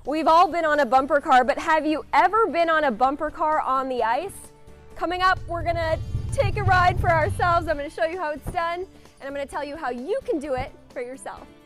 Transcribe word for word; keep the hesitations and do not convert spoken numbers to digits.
We've all been on a bumper car, but have you ever been on a bumper car on the ice? Coming up, we're gonna take a ride for ourselves. I'm gonna show you how it's done, and I'm gonna tell you how you can do it for yourself.